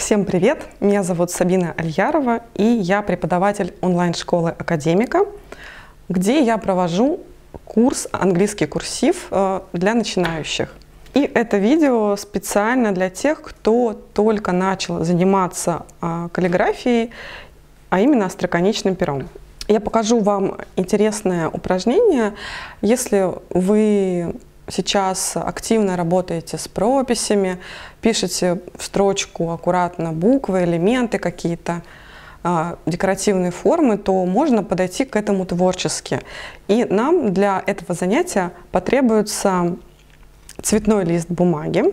Всем привет! Меня зовут Сабина Альярова, и я преподаватель онлайн-школы Академика, где я провожу курс «Английский курсив» для начинающих. И это видео специально для тех, кто только начал заниматься каллиграфией, а именно остроконечным пером. Я покажу вам интересное упражнение. Если вы сейчас активно работаете с прописями, пишете в строчку аккуратно буквы, элементы какие-то, декоративные формы, то можно подойти к этому творчески. И нам для этого занятия потребуется цветной лист бумаги,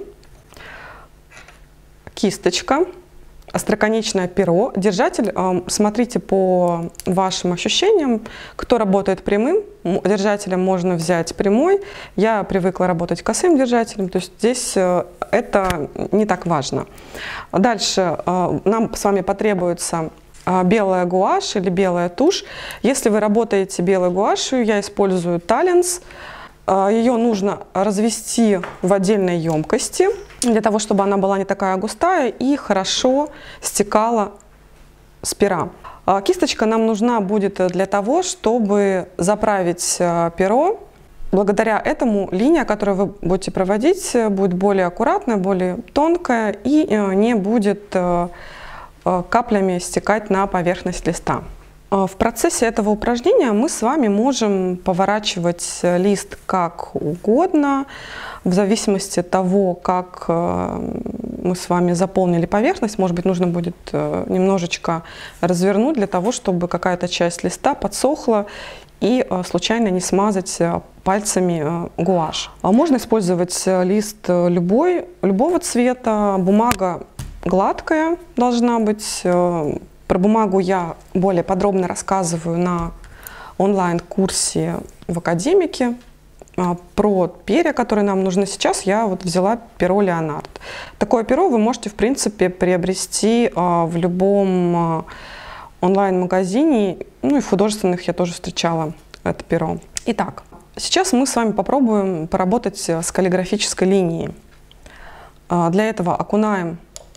кисточка, остроконечное перо. Держатель, смотрите по вашим ощущениям, кто работает прямым, держателем можно взять прямой. Я привыкла работать косым держателем, то есть здесь это не так важно. Дальше нам с вами потребуется белая гуашь или белая тушь. Если вы работаете белой гуашью, я использую Таллинс. Ее нужно развести в отдельной емкости, для того, чтобы она была не такая густая и хорошо стекала с пера. Кисточка нам нужна будет для того, чтобы заправить перо. Благодаря этому линия, которую вы будете проводить, будет более аккуратная, более тонкая и не будет каплями стекать на поверхность листа. В процессе этого упражнения мы с вами можем поворачивать лист как угодно, в зависимости от того, как мы с вами заполнили поверхность. Может быть, нужно будет немножечко развернуть для того, чтобы какая-то часть листа подсохла и случайно не смазать пальцами гуашь. Можно использовать лист любого цвета, бумага гладкая должна быть. Про бумагу я более подробно рассказываю на онлайн-курсе в Академике. Про перья, которые нам нужны сейчас, я вот взяла перо Леонард. Такое перо вы можете, в принципе, приобрести в любом онлайн-магазине. Ну и в художественных я тоже встречала это перо. Итак, сейчас мы с вами попробуем поработать с каллиграфической линией. Для этого окунаем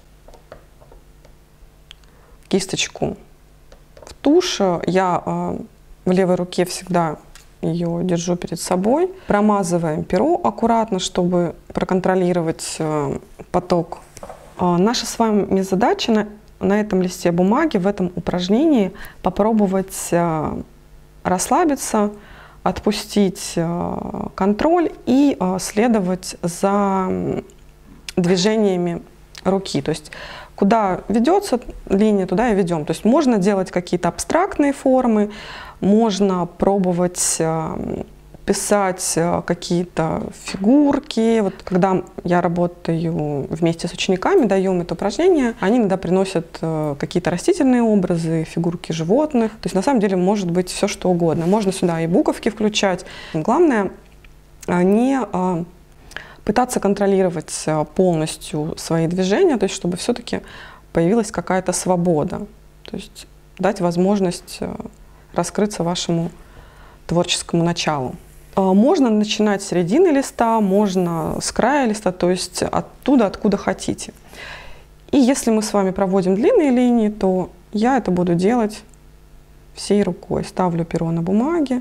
кисточку в тушь. Я в левой руке всегда ее держу перед собой. Промазываем перо аккуратно, чтобы проконтролировать поток. Наша с вами задача на этом листе бумаги, в этом упражнении попробовать расслабиться, отпустить контроль и следовать за движениями руки. То есть куда ведется линия, туда и ведем. То есть можно делать какие-то абстрактные формы, можно пробовать писать какие-то фигурки. Вот когда я работаю вместе с учениками, даем это упражнение, они иногда приносят какие-то растительные образы, фигурки животных. То есть на самом деле может быть все что угодно. Можно сюда и буковки включать. Главное не пытаться контролировать полностью свои движения, то есть чтобы все-таки появилась какая-то свобода, то есть дать возможность раскрыться вашему творческому началу. Можно начинать с середины листа, можно с края листа, то есть оттуда, откуда хотите. И если мы с вами проводим длинные линии, то я это буду делать всей рукой. Ставлю перо на бумаге,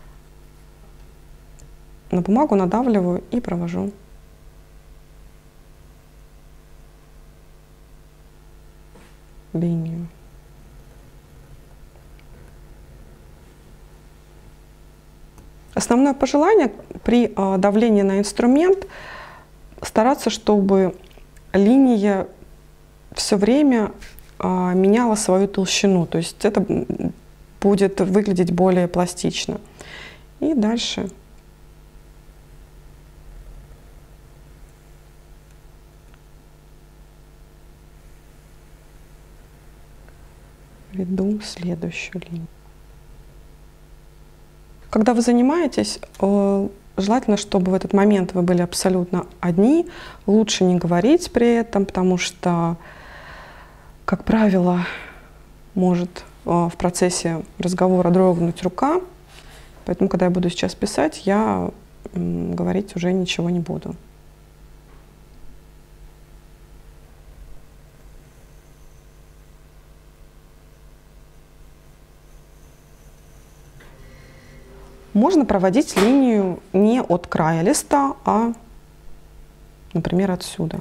на бумагу надавливаю и провожу. Линию. Основное пожелание при давлении на инструмент стараться, чтобы линия все время меняла свою толщину, то есть это будет выглядеть более пластично. И дальше веду следующую линию. Когда вы занимаетесь, желательно, чтобы в этот момент вы были абсолютно одни. Лучше не говорить при этом, потому что, как правило, может в процессе разговора дрогнуть рука. Поэтому, когда я буду сейчас писать, я говорить уже ничего не буду. Можно проводить линию не от края листа, а, например, отсюда.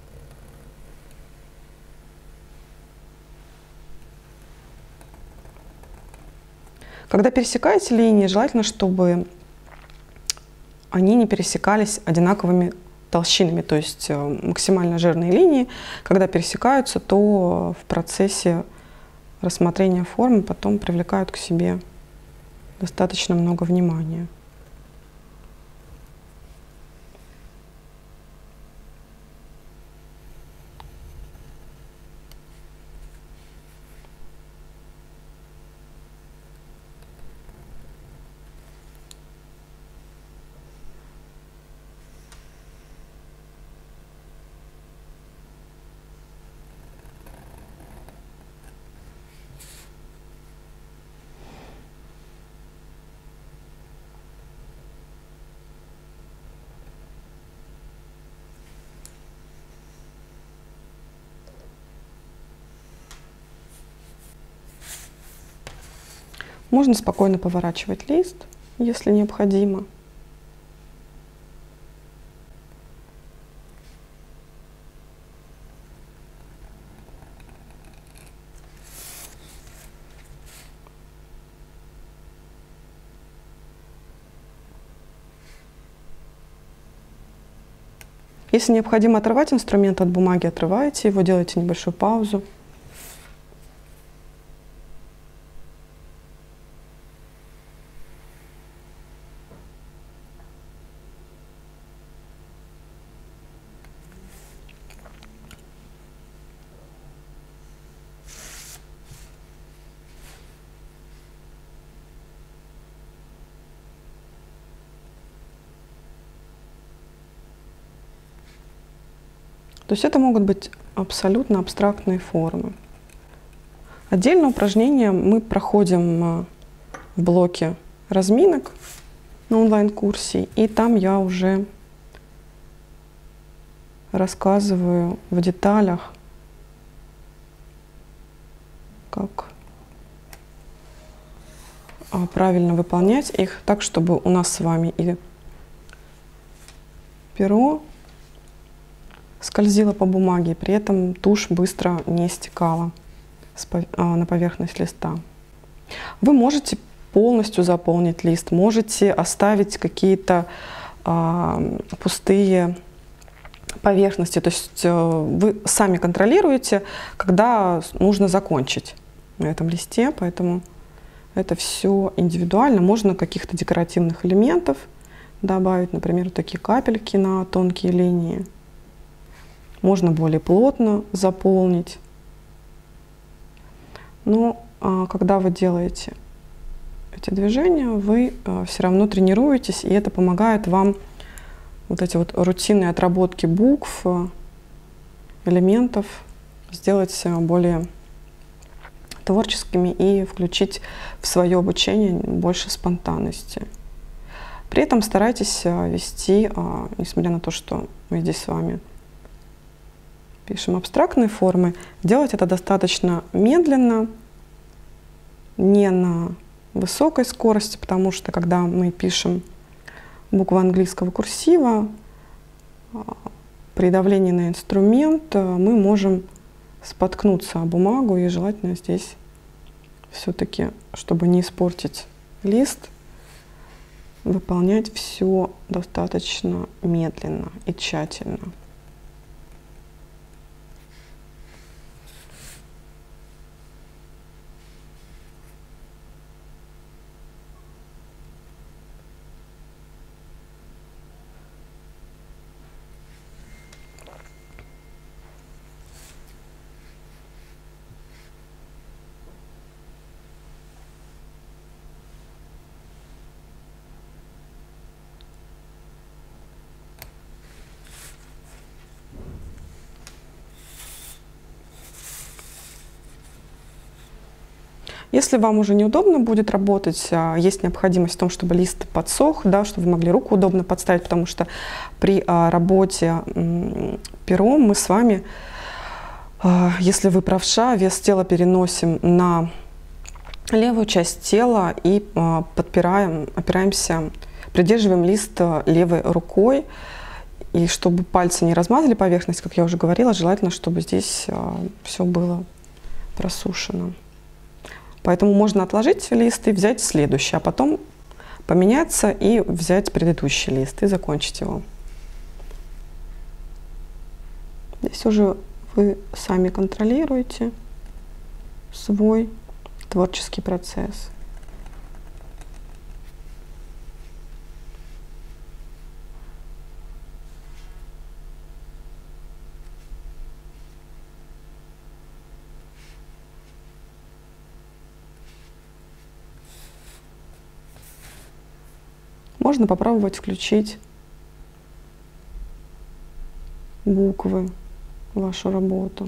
Когда пересекаете линии, желательно, чтобы они не пересекались одинаковыми толщинами, то есть максимально жирные линии, когда пересекаются, то в процессе рассмотрения формы потом привлекают к себе достаточно много внимания. Можно спокойно поворачивать лист, если необходимо. Если необходимо отрывать инструмент от бумаги, отрывайте его, делайте небольшую паузу. То есть это могут быть абсолютно абстрактные формы. Отдельно упражнения мы проходим в блоке разминок на онлайн-курсе, и там я уже рассказываю в деталях, как правильно выполнять их так, чтобы у нас с вами и перо скользила по бумаге, и при этом тушь быстро не стекала на поверхность листа. Вы можете полностью заполнить лист, можете оставить какие-то пустые поверхности, то есть вы сами контролируете, когда нужно закончить на этом листе, поэтому это все индивидуально. Можно каких-то декоративных элементов добавить, например, такие капельки на тонкие линии. Можно более плотно заполнить. Но когда вы делаете эти движения, вы все равно тренируетесь, и это помогает вам вот эти вот рутинные отработки букв, элементов сделать более творческими и включить в свое обучение больше спонтанности. При этом старайтесь вести, несмотря на то, что мы здесь с вами пишем абстрактные формы, делать это достаточно медленно, не на высокой скорости, потому что когда мы пишем буквы английского курсива, при давлении на инструмент мы можем споткнуться о бумагу, и желательно здесь все-таки, чтобы не испортить лист, выполнять все достаточно медленно и тщательно. Если вам уже неудобно будет работать, есть необходимость в том, чтобы лист подсох, да, чтобы вы могли руку удобно подставить, потому что при работе пером мы с вами, если вы правша, вес тела переносим на левую часть тела и опираемся, придерживаем лист левой рукой. И чтобы пальцы не размазали поверхность, как я уже говорила, желательно, чтобы здесь все было просушено. Поэтому можно отложить лист и взять следующий, а потом поменяться и взять предыдущий лист и закончить его. Здесь уже вы сами контролируете свой творческий процесс. Можно попробовать включить буквы в вашу работу.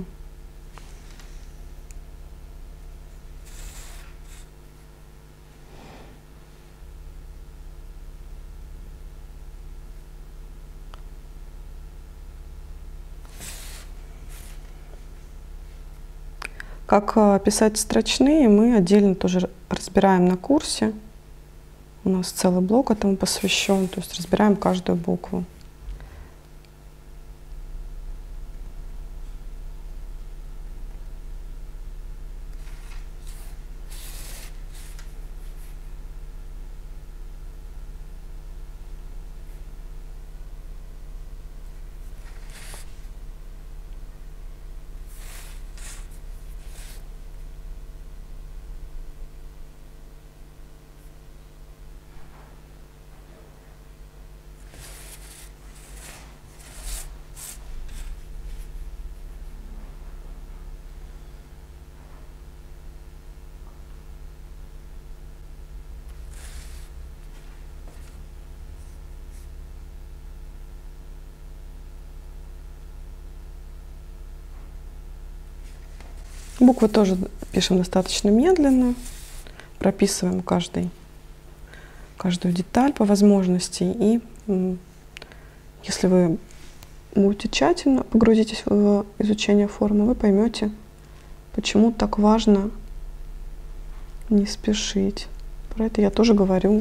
Как писать строчные, мы отдельно тоже разбираем на курсе. У нас целый блок этому посвящен, то есть разбираем каждую букву. Буквы тоже пишем достаточно медленно, прописываем каждую деталь по возможности. И если вы будете тщательно погрузитесь в изучение формы, вы поймете, почему так важно не спешить. Про это я тоже говорю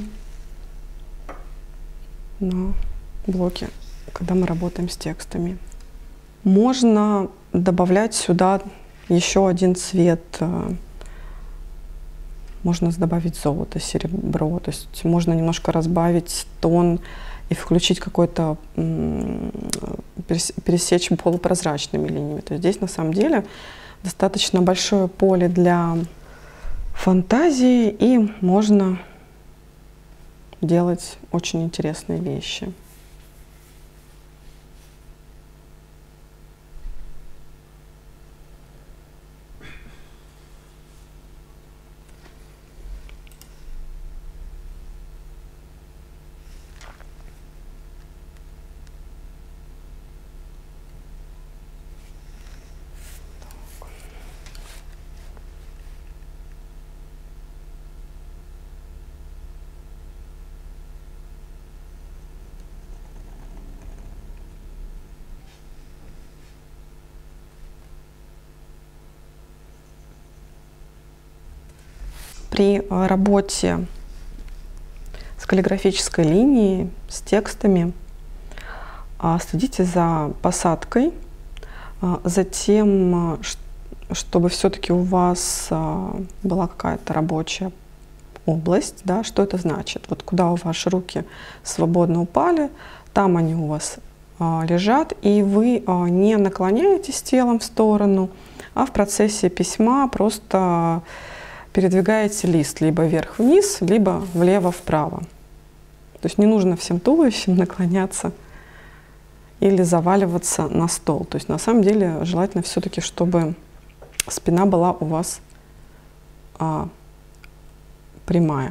на блоке, когда мы работаем с текстами. Можно добавлять сюда еще один цвет. Можно добавить золото, серебро. То есть можно немножко разбавить тон и включить какой-то, пересечь полупрозрачными линиями. То есть здесь на самом деле достаточно большое поле для фантазии, и можно делать очень интересные вещи. При работе с каллиграфической линией, с текстами, следите за посадкой, затем, чтобы все-таки у вас была какая-то рабочая область. Да, что это значит? Вот куда у ваши руки свободно упали, там они у вас лежат, и вы не наклоняетесь телом в сторону, а в процессе письма просто передвигаете лист либо вверх-вниз, либо влево-вправо. То есть не нужно всем туловищем наклоняться или заваливаться на стол. То есть на самом деле желательно все-таки, чтобы спина была у вас прямая.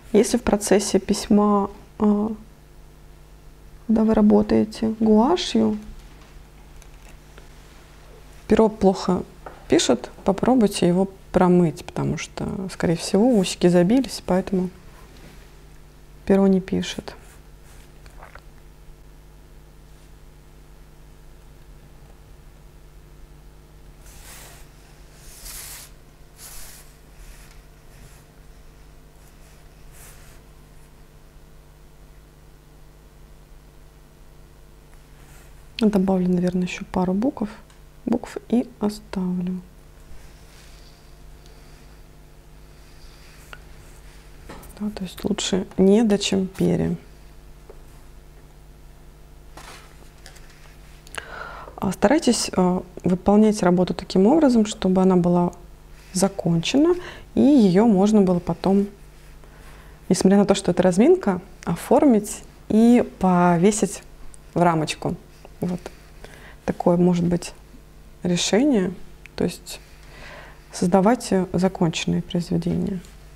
Если в процессе письма, когда вы работаете гуашью, перо плохо пишет, попробуйте его промыть, потому что, скорее всего, усики забились, поэтому перо не пишет. Добавлю, наверное, еще пару букв и оставлю. Да, то есть лучше неда, чем пере. Старайтесь выполнять работу таким образом, чтобы она была закончена, и ее можно было потом, несмотря на то, что это разминка, оформить и повесить в рамочку. Вот такое может быть решение, то есть создавать законченные произведения.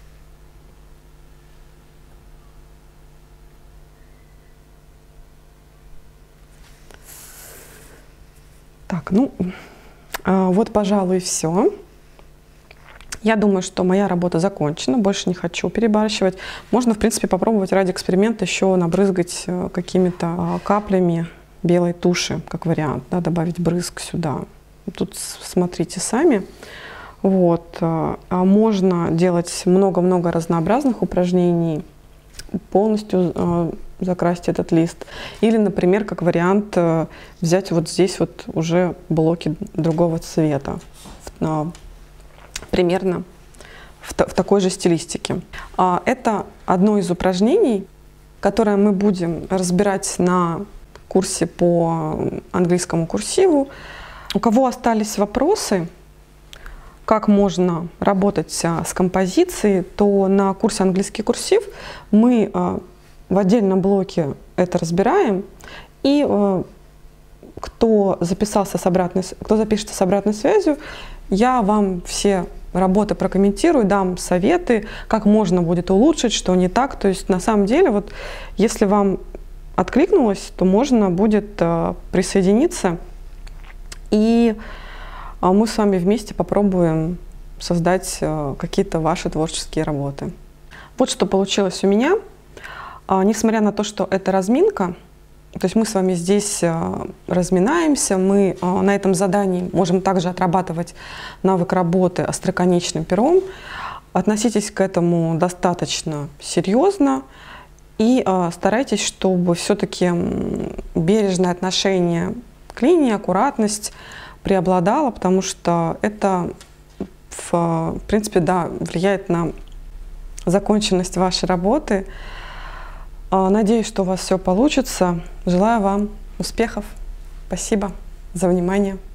Так, ну вот, пожалуй, все. Я думаю, что моя работа закончена, больше не хочу перебарщивать. Можно, в принципе, попробовать ради эксперимента еще набрызгать какими-то каплями белой туши, как вариант, да, добавить брызг сюда. Тут смотрите сами. Вот. Можно делать много-много разнообразных упражнений, полностью закрасить этот лист. Или, например, как вариант, взять вот здесь вот уже блоки другого цвета, примерно в такой же стилистике. Это одно из упражнений, которое мы будем разбирать на курсе по английскому курсиву. У кого остались вопросы, как можно работать с композицией, то на курсе английский курсив мы в отдельном блоке это разбираем. И кто запишется с обратной связью, я вам все работы прокомментирую, дам советы, как можно будет улучшить, что не так. То есть на самом деле, вот если вам откликнулось, то можно будет присоединиться, и мы с вами вместе попробуем создать какие-то ваши творческие работы. Вот что получилось у меня. Несмотря на то, что это разминка, то есть мы с вами здесь разминаемся, мы на этом задании можем также отрабатывать навык работы остроконечным пером. Относитесь к этому достаточно серьезно. И старайтесь, чтобы все-таки бережное отношение к линии, аккуратность преобладала, потому что это, в принципе, да, влияет на законченность вашей работы. Надеюсь, что у вас все получится. Желаю вам успехов. Спасибо за внимание.